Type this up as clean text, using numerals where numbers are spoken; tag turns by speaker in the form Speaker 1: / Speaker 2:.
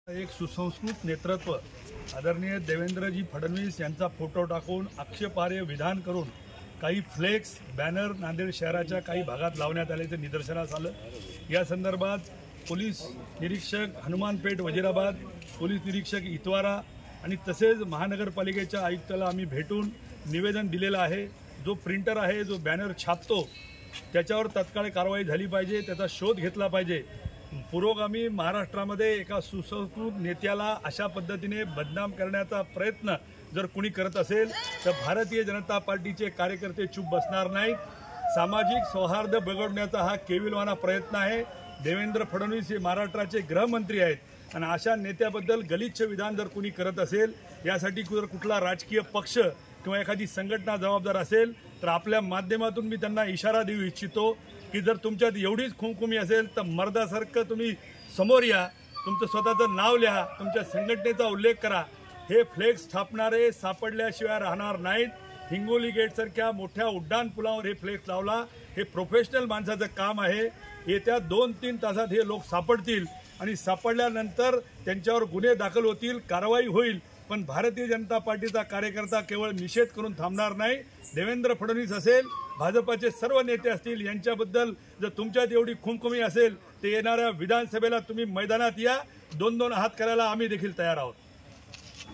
Speaker 1: एक सुसंस्कृत नेतृत्व आदरणीय देवेंद्रजी फडणवीस यांचा फोटो टाकून आक्षेपार्ह विधान करून काही फ्लेक्स बॅनर नांदेड शहराच्या काही भागात लावण्यात आल्याचे निदर्शनास आलं। या संदर्भात पोलीस निरीक्षक हनुमानपेठ वजीराबाद, पोलीस निरीक्षक इतवारा आणि तसेच महानगरपालिकेच्या आयुक्ताला आम्ही भेटून निवेदन दिलेलं आहे। जो प्रिंटर आहे, जो बॅनर छापतो, त्याच्यावर तत्काळ कारवाई झाली पाहिजे, त्याचा शोध घेतला पाहिजे। पुरोगामी महाराष्ट्रामध्ये एका सुसंस्कृत नेत्याला अशा पद्धतीने बदनाम करण्याचा प्रयत्न जर कोणी करत असेल तर भारतीय जनता पार्टीचे कार्यकर्ते चूप बसणार नाहीत। सामाजिक सौहार्द बिघडवण्याचा हा केविलवाना प्रयत्न आहे। देवेंद्र फडणवीस हे महाराष्ट्राचे गृहमंत्री आहेत आणि अशा नेत्याबद्दल गलिच्छ विधान जर कोणी करत असेल, यासाठी जर कुठला राजकीय पक्ष किंवा एखादी संघटना जबाबदार असेल तर आपल्या माध्यमातून मी त्यांना इशारा देऊ इच्छितो की जर तुमच्यात एवढीच खुमखुमी असेल तर मर्दासारखं तुम्ही समोर या, तुमचं स्वतःचं नाव लिहा, तुमच्या संघटनेचा उल्लेख करा। हे फ्लेक्स छापणारे सापडल्याशिवाय राहणार नाहीत। हिंगोली गेटसारख्या मोठ्या उड्डाण पुलावर हे फ्लेक्स लावला, हे प्रोफेशनल माणसाचं काम आहे। येत्या 2-3 तासात हे लोक सापडतील आणि सापडल्यानंतर त्यांच्यावर गुन्हे दाखल होतील, कारवाई होईल। पण भारतीय जनता पार्टीचा कार्यकर्ता केवळ निषेध करून थांबणार नाही। देवेंद्र फडणवीस असेल, भाजपाचे सर्व नेते असतील, यांच्याबद्दल जर तुमच्यात एवढी खुमखुमी असेल तर येणाऱ्या विधानसभेला तुम्ही मैदानात या, 2-2 हात करायला आम्ही देखील तयार आहोत।